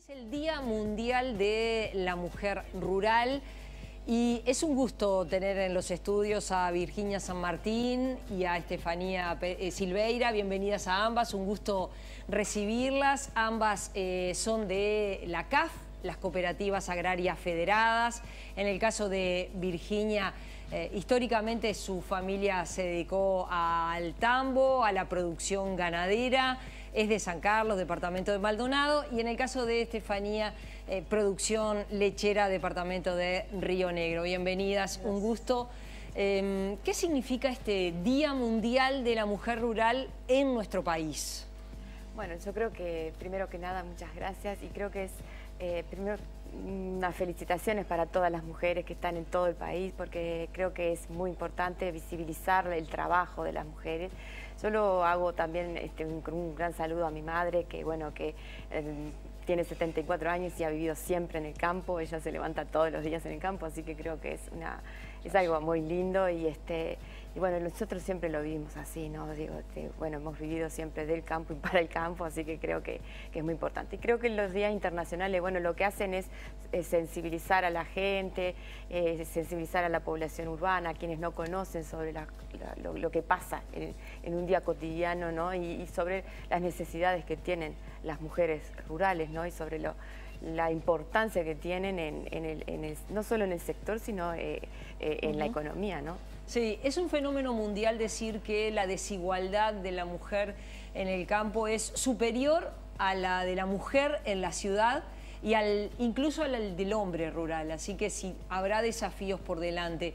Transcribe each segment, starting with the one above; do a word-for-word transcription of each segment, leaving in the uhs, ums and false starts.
Es el Día Mundial de la Mujer Rural y es un gusto tener en los estudios a Virginia San Martín y a Estefanía Silveira. Bienvenidas a ambas, un gusto recibirlas. Ambas eh, son de la C A F, las Cooperativas Agrarias Federadas. En el caso de Virginia, eh, históricamente su familia se dedicó al tambo, a la producción ganadera. Es de San Carlos, departamento de Maldonado, y en el caso de Estefanía, eh, producción lechera, departamento de Río Negro. Bienvenidas, gracias. Un gusto. Eh, ¿Qué significa este Día Mundial de la Mujer Rural en nuestro país? Bueno, yo creo que, primero que nada, muchas gracias, y creo que es, eh, primero, unas felicitaciones para todas las mujeres que están en todo el país, porque creo que es muy importante visibilizar el trabajo de las mujeres. Yo lo hago también este, un, un gran saludo a mi madre, que bueno, que eh, tiene setenta y cuatro años y ha vivido siempre en el campo. Ella se levanta todos los días en el campo, así que creo que es, una, es algo muy lindo y, este, y bueno, nosotros siempre lo vivimos así, ¿no? Digo, este, bueno, hemos vivido siempre del campo y para el campo, así que creo que, que es muy importante. Y creo que los días internacionales, bueno, lo que hacen es, es sensibilizar a la gente, eh, sensibilizar a la población urbana, a quienes no conocen sobre la, la, lo, lo que pasa en, en un día cotidiano, ¿no? Y, y sobre las necesidades que tienen las mujeres rurales, ¿no? Y sobre lo, la importancia que tienen en, en el, en el, no solo en el sector, sino eh, eh, en uh-huh. la economía, ¿no? Sí, es un fenómeno mundial decir que la desigualdad de la mujer en el campo es superior a la de la mujer en la ciudad y al, incluso al del hombre rural, así que sí, habrá desafíos por delante.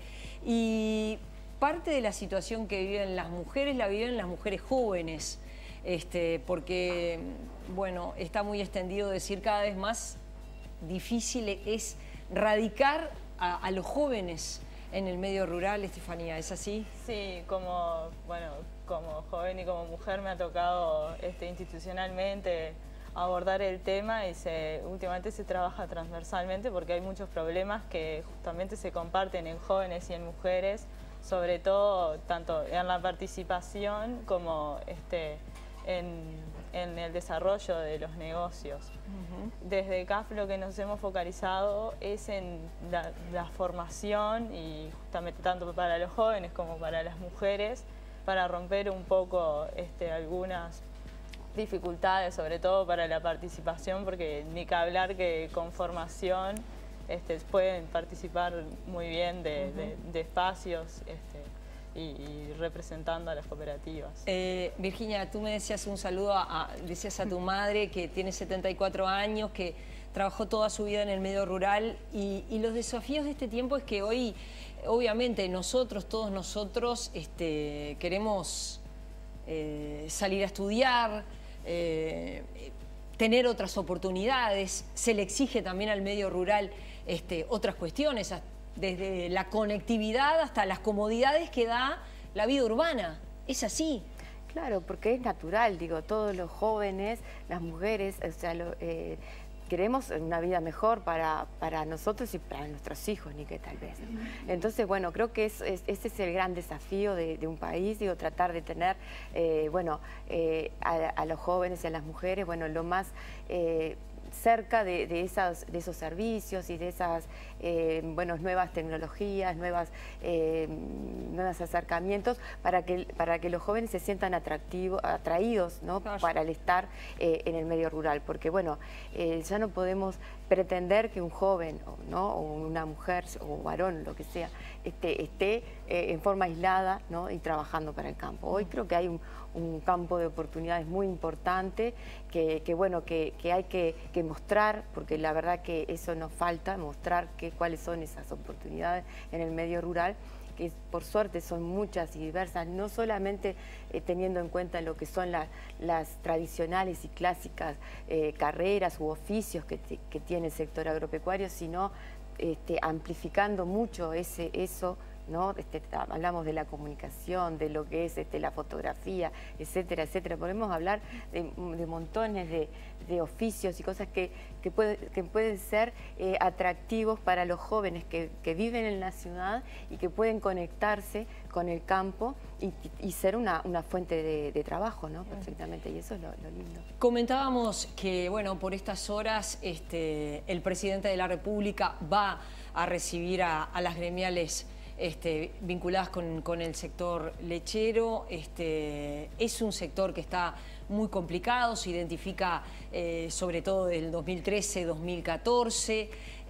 Y parte de la situación que viven las mujeres la viven las mujeres jóvenes, este, porque, bueno, está muy extendido decir cada vez más difícil es radicar a, a los jóvenes en el medio rural. Estefanía, ¿es así? Sí, como, bueno, como joven y como mujer me ha tocado este, institucionalmente abordar el tema y se, últimamente se trabaja transversalmente porque hay muchos problemas que justamente se comparten en jóvenes y en mujeres, sobre todo tanto en la participación como este, en, en el desarrollo de los negocios. Uh-huh. Desde C A F lo que nos hemos focalizado es en la, la formación y justamente tanto para los jóvenes como para las mujeres, para romper un poco este, algunas dificultades, sobre todo para la participación, porque ni que hablar que con formación este, pueden participar muy bien de, uh-huh. de, de espacios este, y, y representando a las cooperativas. Eh, Virginia, tú me decías un saludo, a, a, decías a tu madre que tiene setenta y cuatro años, que trabajó toda su vida en el medio rural y, y los desafíos de este tiempo es que hoy, obviamente, nosotros, todos nosotros, este, queremos eh, salir a estudiar, eh, tener otras oportunidades, se le exige también al medio rural este, otras cuestiones, desde la conectividad hasta las comodidades que da la vida urbana. ¿Es así? Claro, porque es natural, digo, todos los jóvenes, las mujeres, o sea, lo, eh, queremos una vida mejor para, para nosotros y para nuestros hijos, ni que tal vez, ¿no? Entonces, bueno, creo que es, es, ese es el gran desafío de, de un país, digo, tratar de tener, eh, bueno, eh, a, a los jóvenes y a las mujeres, bueno, lo más Eh, cerca de, de, esas, de esos servicios y de esas eh, bueno, nuevas tecnologías, nuevas, eh, nuevos acercamientos para que, para que los jóvenes se sientan atractivos, atraídos, ¿no? Claro. Para el estar eh, en el medio rural. Porque bueno, eh, ya no podemos pretender que un joven, ¿no? O una mujer o varón, lo que sea, este, esté eh, en forma aislada, ¿no? Y trabajando para el campo. Hoy creo que hay un, un campo de oportunidades muy importante que, que bueno, que, que hay que, que mostrar, porque la verdad que eso nos falta, mostrar que, cuáles son esas oportunidades en el medio rural, que por suerte son muchas y diversas, no solamente eh, teniendo en cuenta lo que son la, las tradicionales y clásicas eh, carreras u oficios que, que tiene el sector agropecuario, sino este, amplificando mucho ese, eso, ¿no? Este, hablamos de la comunicación, de lo que es este, la fotografía, etcétera, etcétera. Podemos hablar de, de montones de, de oficios y cosas que, que, puede, que pueden ser eh, atractivos para los jóvenes que, que viven en la ciudad y que pueden conectarse con el campo y, y ser una, una fuente de, de trabajo, ¿no? Perfectamente, y eso es lo, lo lindo. Comentábamos que, bueno, por estas horas este, el presidente de la República va a recibir a, a las gremiales este, vinculadas con, con el sector lechero. Este, es un sector que está muy complicado, se identifica eh, sobre todo del dos mil trece, dos mil catorce.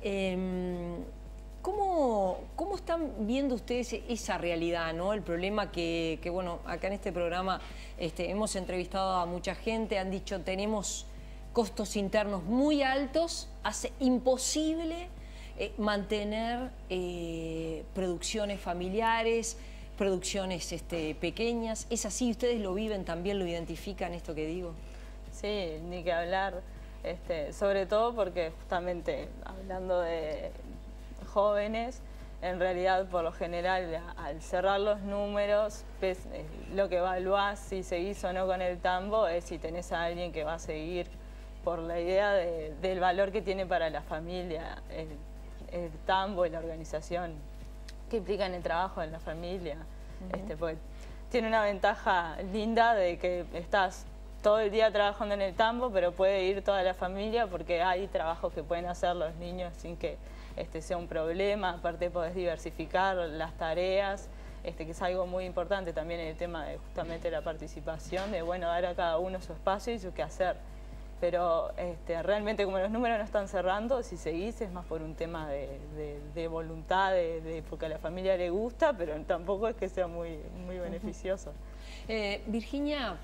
Eh, ¿Cómo, ¿Cómo están viendo ustedes esa realidad, ¿no? El problema que, que, bueno, acá en este programa este, hemos entrevistado a mucha gente, han dicho tenemos costos internos muy altos, hace imposible eh, mantener eh, producciones familiares, producciones este, pequeñas. ¿Es así? ¿Ustedes lo viven también, lo identifican esto que digo? Sí, ni que hablar, este, sobre todo porque justamente hablando de jóvenes, en realidad por lo general al cerrar los números, lo que evaluás si seguís o no con el tambo es si tenés a alguien que va a seguir por la idea de, del valor que tiene para la familia el, el tambo y la organización que implica en el trabajo en la familia. Uh-huh. este, pues, tiene una ventaja linda de que estás todo el día trabajando en el tambo, pero puede ir toda la familia porque hay trabajos que pueden hacer los niños sin que este sea un problema. Aparte podés diversificar las tareas, este, que es algo muy importante también en el tema de justamente la participación, de bueno, dar a cada uno su espacio y su quehacer. Pero este, realmente como los números no están cerrando, si seguís es más por un tema de, de, de voluntad, de, de, porque a la familia le gusta, pero tampoco es que sea muy, muy beneficioso. Eh, Virginia,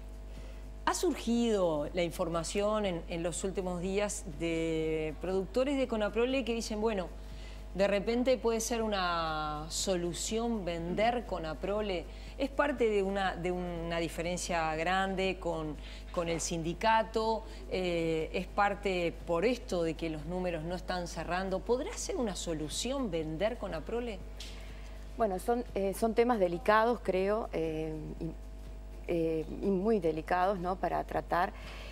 ¿ha surgido la información en, en los últimos días de productores de Conaprole que dicen, bueno, de repente puede ser una solución vender Conaprole? ¿Es parte de una, de una diferencia grande con, con el sindicato? Eh, ¿Es parte por esto de que los números no están cerrando? ¿Podrá ser una solución vender Conaprole? Bueno, son, eh, son temas delicados, creo, eh, y, Eh, y muy delicados, ¿no?, para tratar.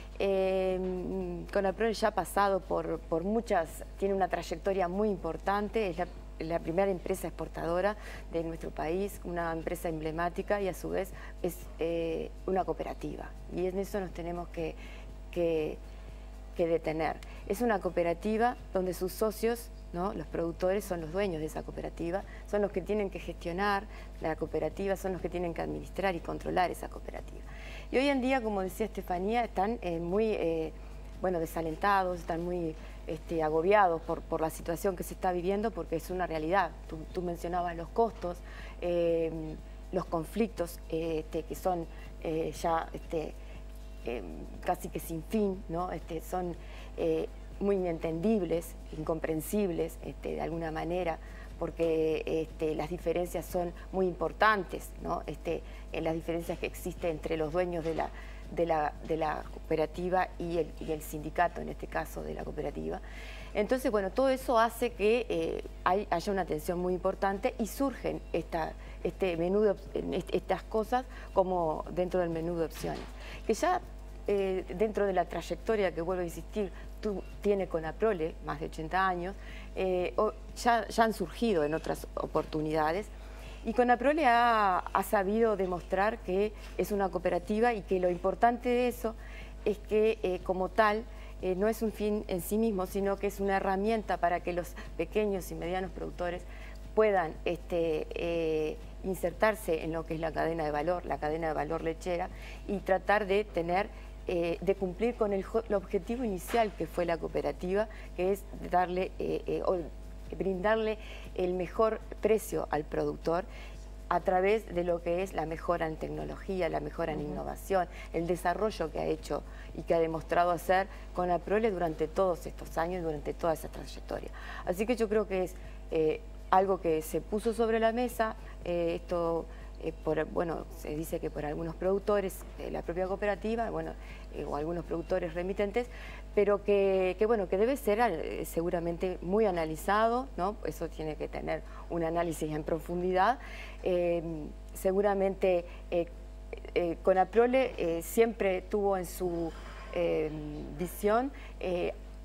Eh, Conaprole ya ha pasado por, por muchas, tiene una trayectoria muy importante, es la, la primera empresa exportadora de nuestro país, una empresa emblemática y a su vez es eh, una cooperativa. Y en eso nos tenemos que, que, que detener. Es una cooperativa donde sus socios, ¿no?, los productores son los dueños de esa cooperativa, son los que tienen que gestionar la cooperativa, son los que tienen que administrar y controlar esa cooperativa. Y hoy en día, como decía Estefanía, están eh, muy eh, bueno, desalentados, están muy este, agobiados por, por la situación que se está viviendo, porque es una realidad. Tú, tú mencionabas los costos, eh, los conflictos eh, este, que son eh, ya este, eh, casi que sin fin, ¿no? Este, son eh, muy inentendibles, incomprensibles este, de alguna manera, porque este, las diferencias son muy importantes, ¿no? Este, en las diferencias que existen entre los dueños de la, de la, de la cooperativa y el, y el sindicato, en este caso de la cooperativa. Entonces, bueno, todo eso hace que eh, hay, haya una tensión muy importante y surgen esta, este menú de, estas cosas como dentro del menú de opciones, que ya eh, dentro de la trayectoria, que vuelvo a insistir, tú, tiene Conaprole, más de ochenta años, eh, ya, ya han surgido en otras oportunidades. Y Conaprole ha, ha sabido demostrar que es una cooperativa y que lo importante de eso es que eh, como tal eh, no es un fin en sí mismo, sino que es una herramienta para que los pequeños y medianos productores puedan este, eh, insertarse en lo que es la cadena de valor, la cadena de valor lechera, y tratar de tener, eh, de cumplir con el, el objetivo inicial que fue la cooperativa, que es darle eh, eh, o brindarle el mejor precio al productor a través de lo que es la mejora en tecnología, la mejora en uh-huh. innovación, el desarrollo que ha hecho y que ha demostrado hacer Conaprole durante todos estos años, durante toda esa trayectoria. Así que yo creo que es eh, algo que se puso sobre la mesa, eh, esto, eh, por, bueno, se dice que por algunos productores, eh, la propia cooperativa, bueno, eh, o algunos productores remitentes, pero que, que, bueno, que debe ser eh, seguramente muy analizado, ¿no? Eso tiene que tener un análisis en profundidad. Eh, seguramente eh, eh, Conaprole eh, siempre tuvo en su eh, visión eh,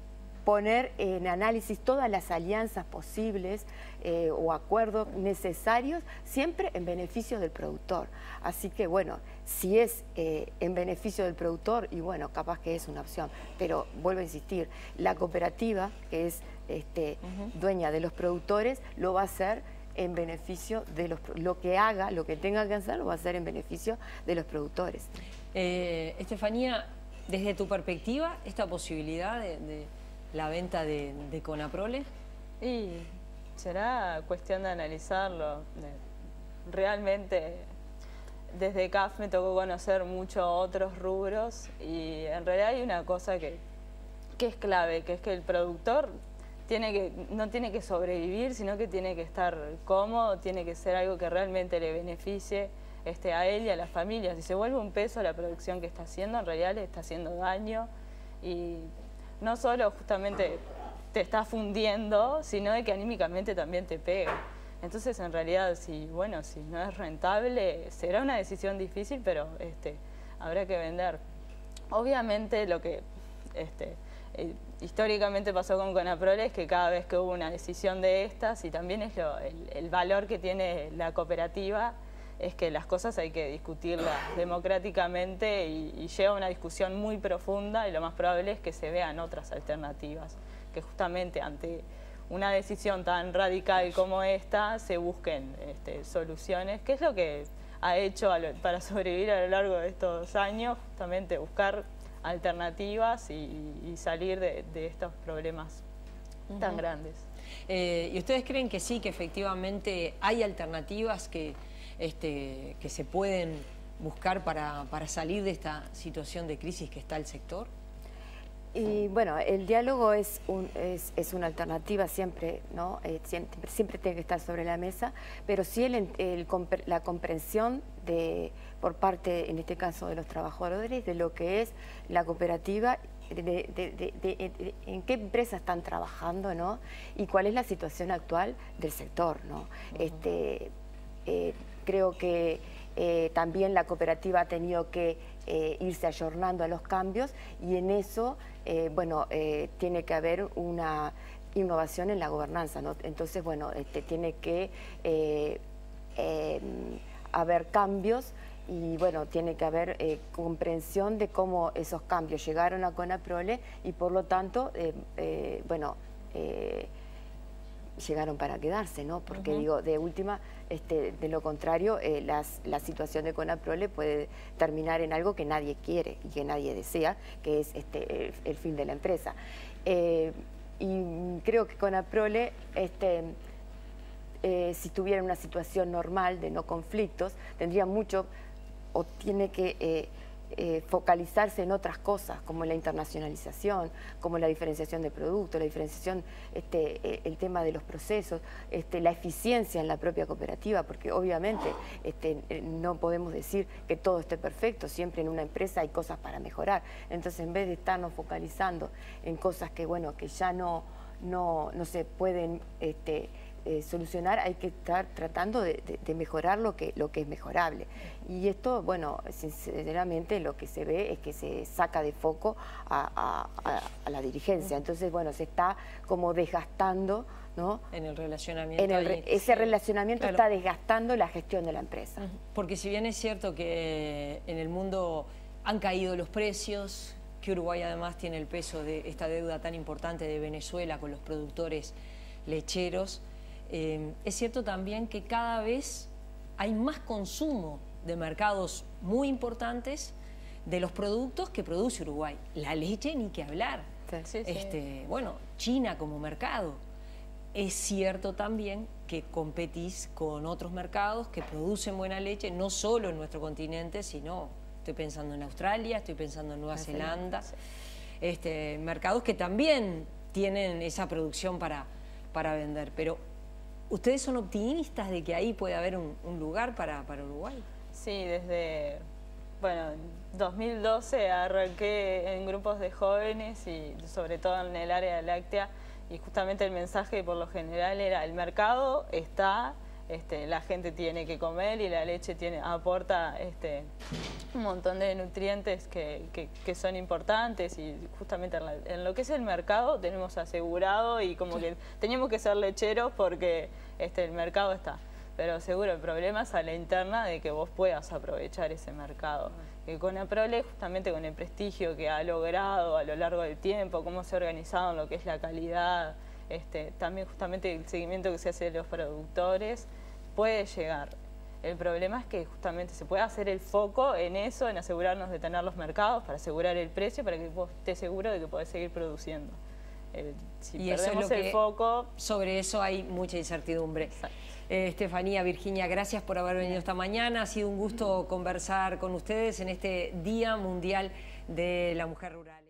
poner en análisis todas las alianzas posibles eh, o acuerdos necesarios, siempre en beneficio del productor. Así que bueno, si es eh, en beneficio del productor, y bueno, capaz que es una opción, pero vuelvo a insistir, la cooperativa, que es este, uh-huh. dueña de los productores, lo va a hacer en beneficio de los... Lo que haga, lo que tenga que hacer, lo va a hacer en beneficio de los productores. Eh, Estefanía, desde tu perspectiva, esta posibilidad de, de la venta de, de Conaprole. Y será cuestión de analizarlo. Realmente, desde C A F me tocó conocer muchos otros rubros y en realidad hay una cosa que, que es clave, que es que el productor tiene que, no tiene que sobrevivir, sino que tiene que estar cómodo, tiene que ser algo que realmente le beneficie este, a él y a la familia. Si se vuelve un peso la producción que está haciendo, en realidad le está haciendo daño y no solo justamente te está fundiendo, sino de que anímicamente también te pega. Entonces, en realidad, si, bueno, si no es rentable, será una decisión difícil, pero este, habrá que vender. Obviamente, lo que este, eh, históricamente pasó con Conaprole es que cada vez que hubo una decisión de estas, y también es lo, el, el valor que tiene la cooperativa, es que las cosas hay que discutirlas democráticamente y, y lleva a una discusión muy profunda y lo más probable es que se vean otras alternativas, que justamente ante una decisión tan radical como esta se busquen este, soluciones, que es lo que ha hecho a lo, para sobrevivir a lo largo de estos años, justamente buscar alternativas y, y salir de, de estos problemas uh-huh. tan grandes. Eh, ¿Y ustedes creen que sí, que efectivamente hay alternativas que, este, que se pueden buscar para, para salir de esta situación de crisis que está el sector? Y bueno, el diálogo es, un, es, es una alternativa siempre, ¿no? Eh, siempre, siempre tiene que estar sobre la mesa, pero sí el, el, la comprensión de, por parte, en este caso, de los trabajadores, de lo que es la cooperativa, de, de, de, de, de, de en qué empresa están trabajando, ¿no? Y cuál es la situación actual del sector, ¿no? Uh-huh. este, eh, creo que eh, también la cooperativa ha tenido que eh, irse ayornando a los cambios y en eso... Eh, bueno, eh, tiene que haber una innovación en la gobernanza, ¿no? Entonces, bueno, este, tiene que eh, eh, haber cambios y, bueno, tiene que haber eh, comprensión de cómo esos cambios llegaron a Conaprole y, por lo tanto, eh, eh, bueno, eh, llegaron para quedarse, ¿no? Porque, uh-huh. digo, de última, este, de lo contrario, eh, las, la situación de Conaprole puede terminar en algo que nadie quiere y que nadie desea, que es este, el, el fin de la empresa. Eh, y creo que Conaprole, este, eh, si tuviera una situación normal de no conflictos, tendría mucho, o tiene que... Eh, Eh, focalizarse en otras cosas, como la internacionalización, como la diferenciación de productos, la diferenciación, este, eh, el tema de los procesos, este, la eficiencia en la propia cooperativa, porque obviamente este, eh, no podemos decir que todo esté perfecto, siempre en una empresa hay cosas para mejorar. Entonces, en vez de estarnos focalizando en cosas que, bueno, que ya no, no, no se pueden... Este, Eh, solucionar, hay que estar tratando de, de, de mejorar lo que, lo que es mejorable. Y esto, bueno, sinceramente lo que se ve es que se saca de foco a, a, a, a la dirigencia. Entonces, bueno, se está como desgastando, ¿no? En el relacionamiento. En el re, ese relacionamiento claro. está desgastando la gestión de la empresa. Porque si bien es cierto que en el mundo han caído los precios, que Uruguay además tiene el peso de esta deuda tan importante de Venezuela con los productores lecheros, Eh, es cierto también que cada vez hay más consumo de mercados muy importantes de los productos que produce Uruguay. La leche ni que hablar. Sí, sí. Este, bueno, China como mercado. Es cierto también que competís con otros mercados que producen buena leche, no solo en nuestro continente, sino, estoy pensando en Australia, estoy pensando en Nueva sí, Zelanda, sí. Este, mercados que también tienen esa producción para, para vender. Pero ¿ustedes son optimistas de que ahí puede haber un, un lugar para, para Uruguay? Sí, desde, bueno, dos mil doce arranqué en grupos de jóvenes y sobre todo en el área láctea y justamente el mensaje por lo general era el mercado está este, la gente tiene que comer y la leche tiene, aporta este, un montón de nutrientes que, que, que son importantes y justamente en, la, en lo que es el mercado tenemos asegurado y como que teníamos que ser lecheros porque este, el mercado está. Pero seguro el problema es a la interna de que vos puedas aprovechar ese mercado. Que con Aprole, justamente con el prestigio que ha logrado a lo largo del tiempo, cómo se ha organizado en lo que es la calidad, este, también justamente el seguimiento que se hace de los productores, puede llegar. El problema es que justamente se puede hacer el foco en eso, en asegurarnos de tener los mercados, para asegurar el precio, para que vos estés seguro de que podés seguir produciendo. Eh, si y perdemos eso es lo el que, foco... Sobre eso hay mucha incertidumbre. Exacto. Eh, Estefanía, Virginia, gracias por haber venido esta mañana. Ha sido un gusto conversar con ustedes en este Día Mundial de la Mujer Rural.